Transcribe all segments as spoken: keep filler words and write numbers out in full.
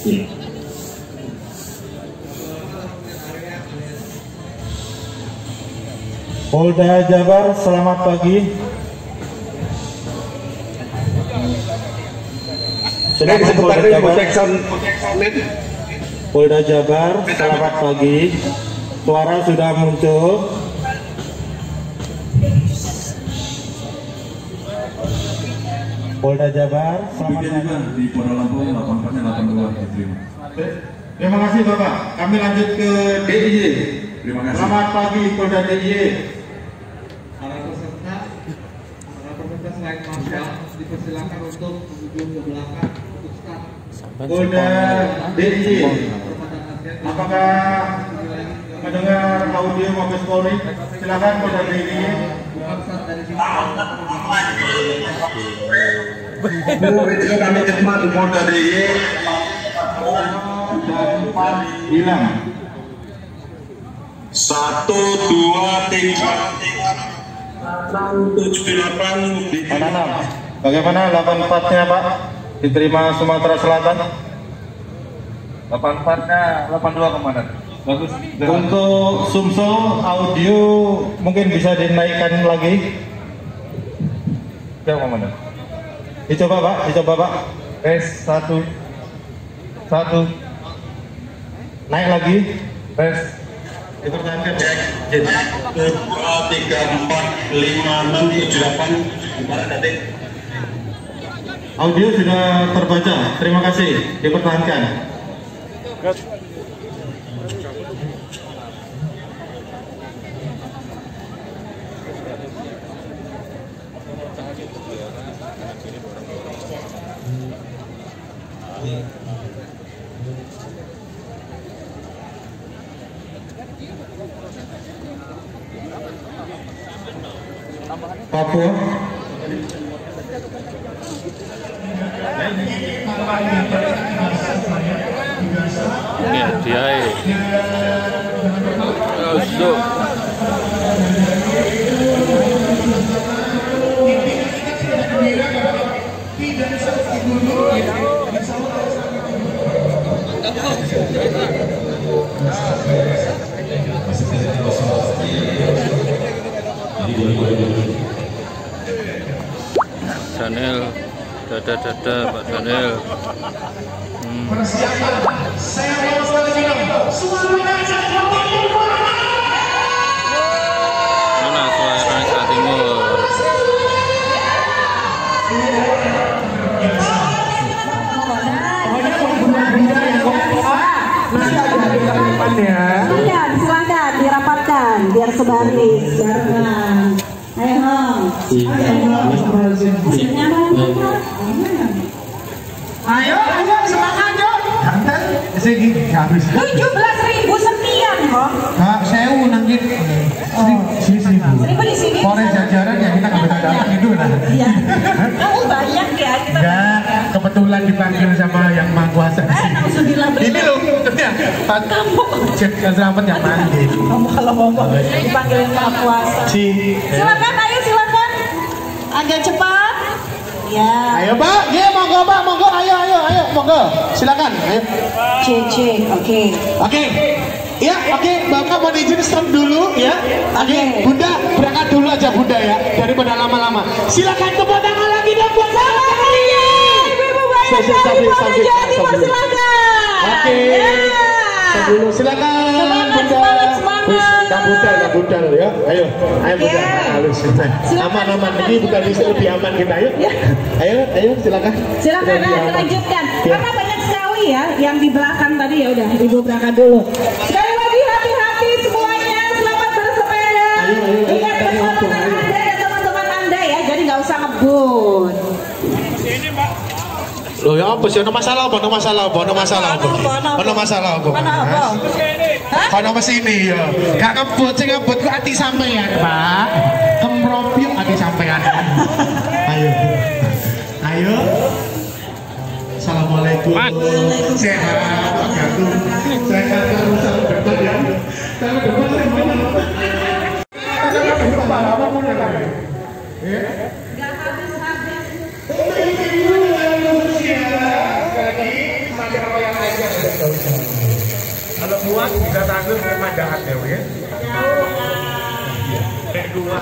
Polda Jabar, selamat pagi. Sudah Polda Jabar. Polda Jabar, selamat pagi. Suara sudah muncul. Polda Jabar, selamat pagi. Di Polda Lampung delapan empat delapan dua diterima. Terima kasih Bapak. Kami lanjut ke D I Y. Terima kasih. Selamat pagi Polda D I Y. Para peserta, para peserta selain marshal dipersilakan untuk menuju ke belakang untuk start. Polda D I Y. Apakah mendengar audio Mabes Polri? Silakan Polda D I Y. Ketika kami khidmat di Polda D I Y dan empat bilang satu dua tiga enam tujuh delapan. enam. Bagaimana delapan empatnya Pak? Diterima Sumatera Selatan. delapan empatnya delapan dua komandan. Bagus. Untuk Sumsel audio mungkin bisa dinaikkan lagi. Ya komandan. Dicoba Pak, dicoba Pak. Tes satu satu. Naik lagi. Tes. Dipertahankan. Dua tiga empat lima enam tujuh delapan. Audio sudah terbaca. Terima kasih. Dipertahankan. Papua. Ya, dia Usuk. Daniel, dada-dada Pak Daniel. Hmm. Mana suara Indonesia Timur? Ya, silakan dirapatkan biar sebaris barengan. Ayo, ayo, ayo, semangat yuk. Jantan, segi habis. Tujuh belas ribu sekian kok. Kak, sewu nanggit. Sisi. Seribu di sini. Polres jajaran ya kita nggak datang itu lah. Iya. Kamu banyak ya kita. Enggak, kebetulan dipanggil sama yang maha kuasa. Ini loh, ya. Kamu. Cek selamat yang manggil. Kamu kalau ngomong dipanggil yang maha kuasa. Si. Silakan, ayo silakan. Agak cepat. Ya. Ayo Pak, ya monggo Pak, monggo, ayo, ayo, ayo, monggo, silakan. Ayo. C C, oke. Oke. Ya, oke, okay. Bapak mau izin stop dulu ya. Oke, okay. Bunda berangkat dulu aja Bunda ya, daripada lama-lama. Silakan tepuk tangan lagi dong buat Bapak. Ibu-ibu banyak dari Polda Jawa Timur, silakan. Oke. Dulu silakan. Semangat, semangat, semangat. Kak Bunda, Kak Bunda ya. Ayo, ayo Bunda. Halus. Aman-aman ini bukan bisa lebih aman kita ayo. Ayo, ayo silakan. Silakan lanjutkan. Karena banyak sekali ya yang di belakang tadi ya udah Ibu berangkat dulu. Sekali lagi hati-hati semuanya, selamat bersepeda. Ingat keselamatan Anda dan teman-teman Anda ya, jadi nggak usah ngebut. Loh ya apa sih? Ada masalah apa? Ada masalah apa? Ada masalah apa? Ada masalah apa? Ada apa sini ya? Gak ngebut sih ngebut ku hati sampean Pak. Kemropiuk hati sampean. Ayo, ayo. Assalamualaikum. Sehat, wabarakatuh. Sehat terus sampai depan ya. Sampai depan semuanya. Sampai depan apa pun ya. Ya. Gak habis-habis. Lagi semakin apa yang aja nggak usah. Kalau kuat bisa tanggung dengan pandangan ya, ya. Kayak dua.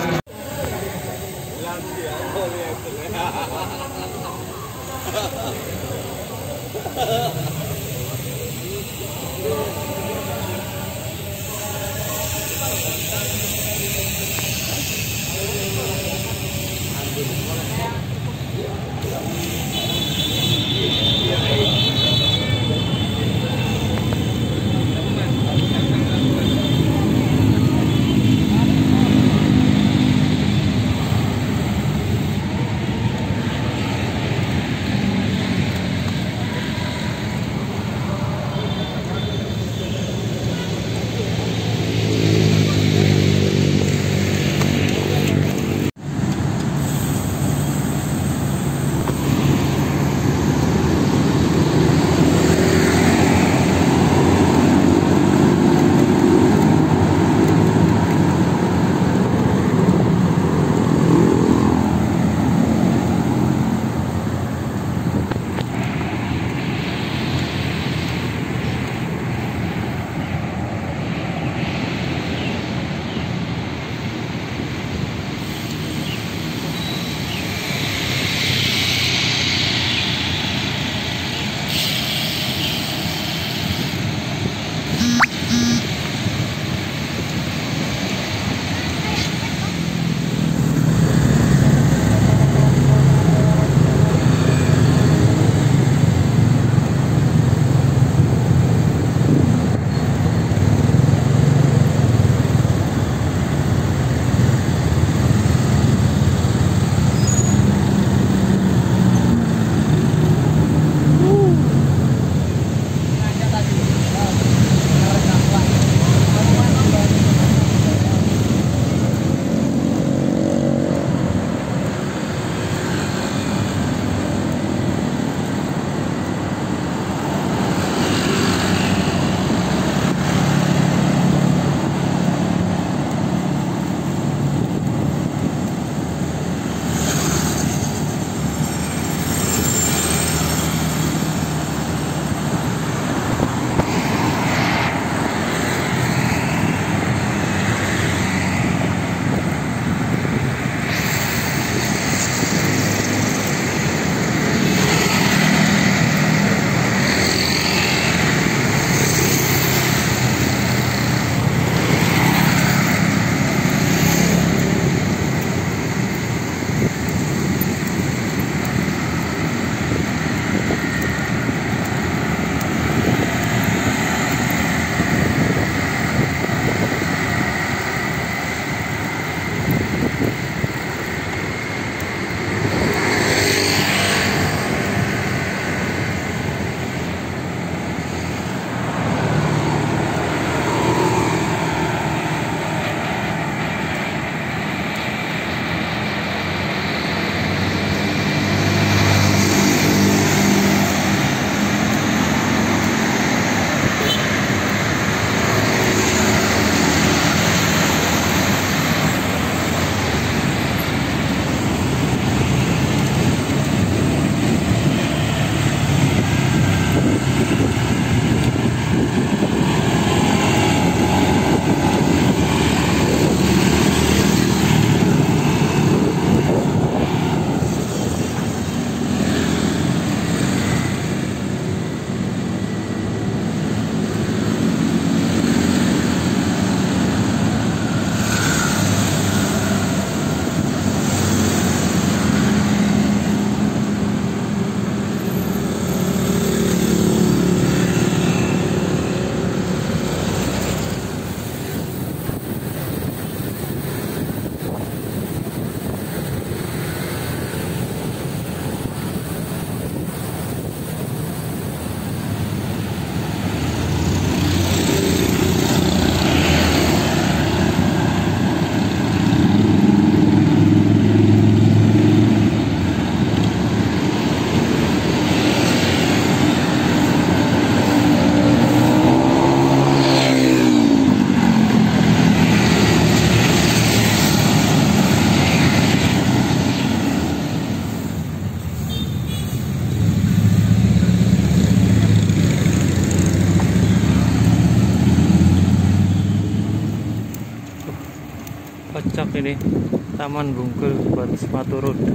cocok ini Taman Bungkul buat sepatu roda,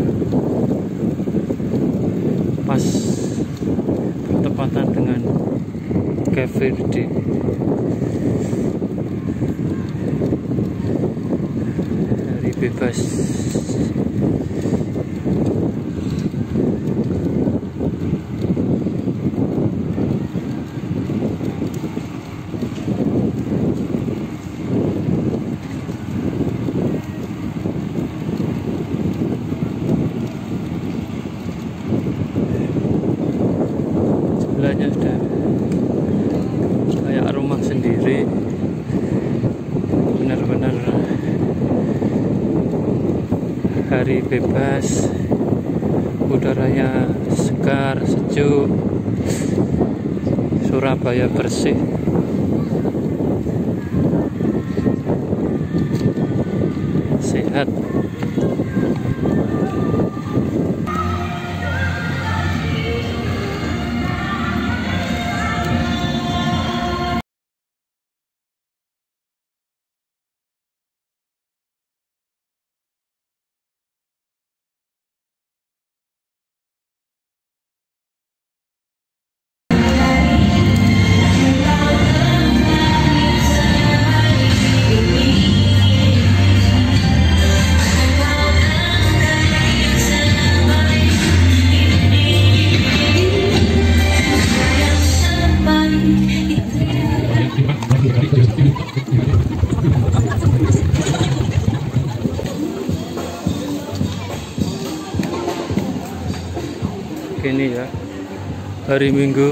pas bertepatan dengan Cafe Verde. Hari bebas. Sebelahnya ada kayak rumah sendiri, benar-benar hari bebas, udaranya segar, sejuk, Surabaya bersih. Sehat. Ini ya, hari Minggu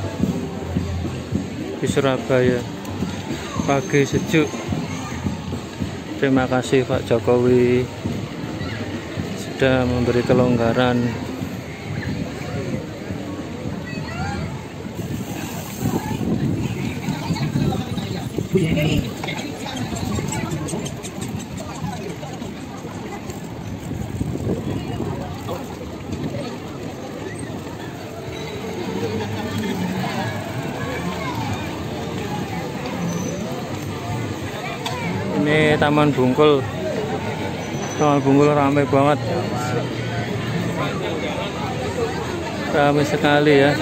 di Surabaya, pagi sejuk. Terima kasih Pak Jokowi sudah memberi kelonggaran. Ini Taman Bungkul, Taman Bungkul ramai banget, ramai sekali ya.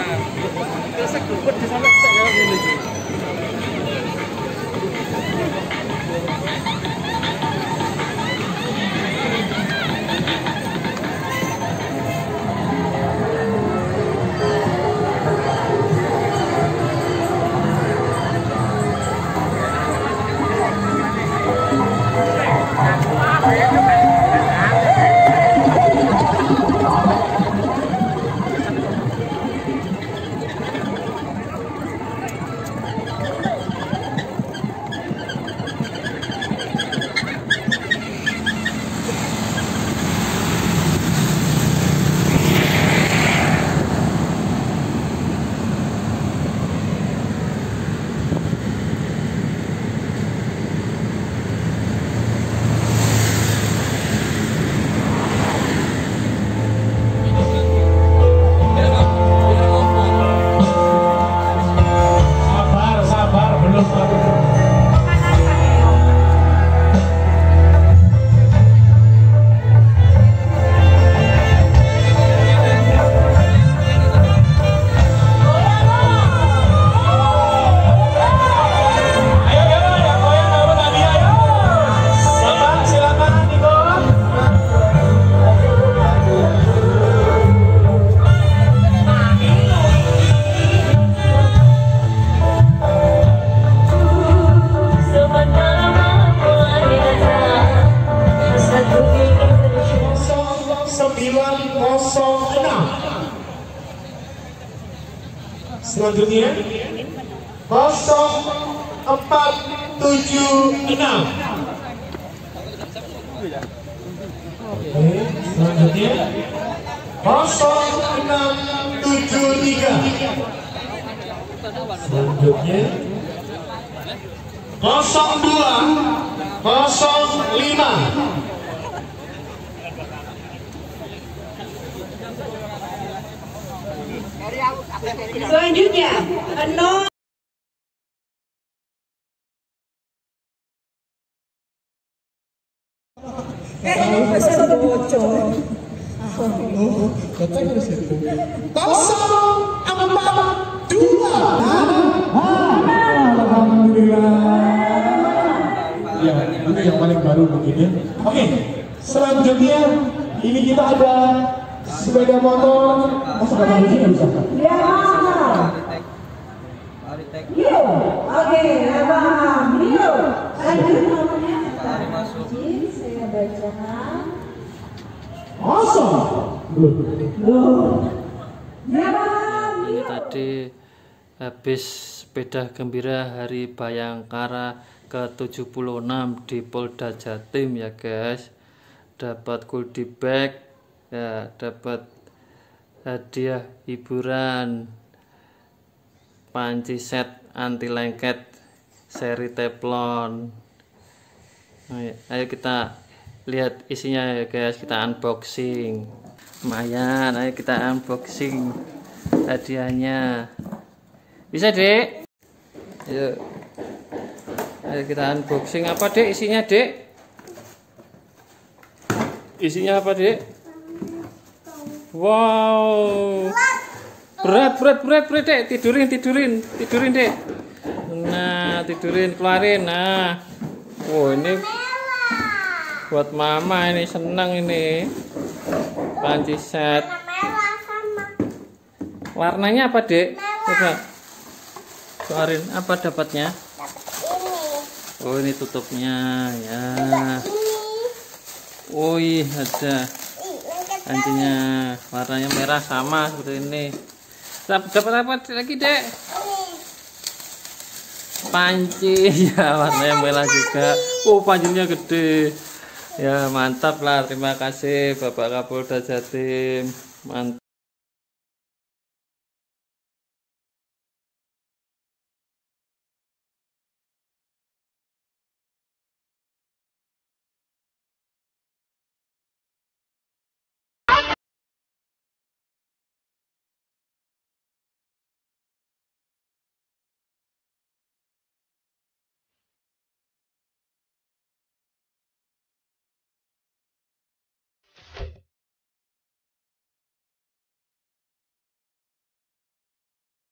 Selanjutnya nol empat tujuh enam. Oke, selanjutnya nol enam tujuh tiga. Selanjutnya nol dua nol lima. Selanjutnya nol Kosong empat dua. Ya, ini yang paling baru mungkin ya. Oke, selanjutnya ini kita ada sepeda motor. Masa nggak bisa nggak bisa? Ya. Yuk, oke, paham. Yuk, lanjut nomornya. Saya bacakan. Kosong. Ya, paham. Ini tadi habis sepeda gembira Hari Bayangkara ke tujuh puluh enam di Polda Jatim ya guys. Dapat goodie bag ya, dapat hadiah hiburan panci set anti lengket seri teflon. Ayo, ayo kita lihat isinya ya guys, kita unboxing. Lumayan, ayo kita unboxing hadiahnya. Bisa dek? Ayo, ayo kita unboxing. Apa dek isinya dek? Isinya apa dek? Wow, berat berat berat berat dek. Tidurin tidurin tidurin dek. Nah tidurin keluarin. Nah, wow ini buat mama, ini senang ini panci set. Warnanya apa dek? Coba keluarin, apa dapatnya? Oh ini tutupnya ya. Oh iya ada pancinya, warnanya merah sama seperti ini. Dapat apa lagi dek? Panci ya, warnanya merah juga. Oh pancinya gede ya, mantap lah. Terima kasih Bapak Kapolda Jatim, mantap.